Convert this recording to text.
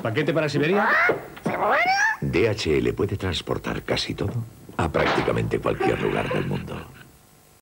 ¿Paquete para Siberia? DHL puede transportar casi todo a prácticamente cualquier lugar del mundo.